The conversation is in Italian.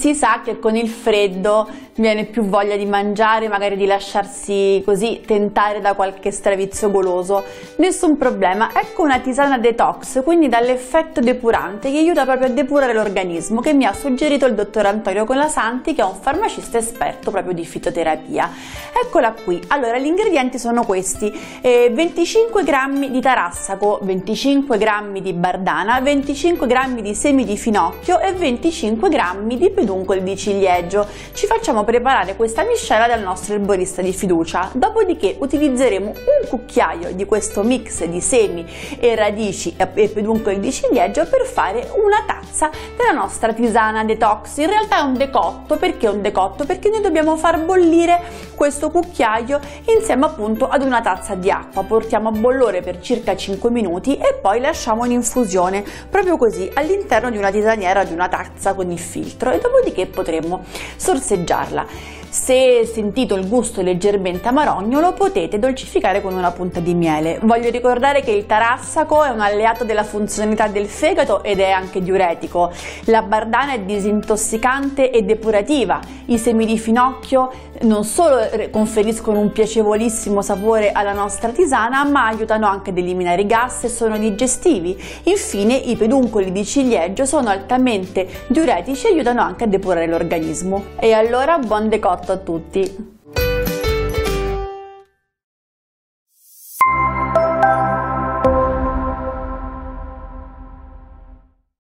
Si sa che con il freddo viene più voglia di mangiare, magari di lasciarsi così tentare da qualche stravizio goloso. Nessun problema, ecco una tisana detox, quindi dall'effetto depurante, che aiuta proprio a depurare l'organismo, che mi ha suggerito il dottor Antonio Colasanti, che è un farmacista esperto proprio di fitoterapia. Eccola qui. Allora, gli ingredienti sono questi: 25 grammi di tarassaco, 25 grammi di bardana, 25 grammi di semi di finocchio e 25 grammi di peduncoli di ciliegio. Ci facciamo preparare questa miscela dal nostro erborista di fiducia, dopodiché utilizzeremo un cucchiaio di questo mix di semi e radici e peduncoli di ciliegio per fare una tazza della nostra tisana detox. In realtà è un decotto. Perché un decotto? Perché noi dobbiamo far bollire questo cucchiaio insieme appunto ad una tazza di acqua. Portiamo a bollore per circa 5 minuti e poi lasciamo in infusione, proprio così, all'interno di una tisaniera, di una tazza con il filtro, e dopodiché potremo sorseggiarla. Se sentito il gusto leggermente amarognolo, potete dolcificare con una punta di miele. Voglio ricordare che il tarassaco è un alleato della funzionalità del fegato ed è anche diuretico. La bardana è disintossicante e depurativa. I semi di finocchio non solo conferiscono un piacevolissimo sapore alla nostra tisana, ma aiutano anche ad eliminare i gas e sono digestivi. Infine, i peduncoli di ciliegio sono altamente diuretici e aiutano anche a depurare l'organismo. E allora, buon decotto a tutti!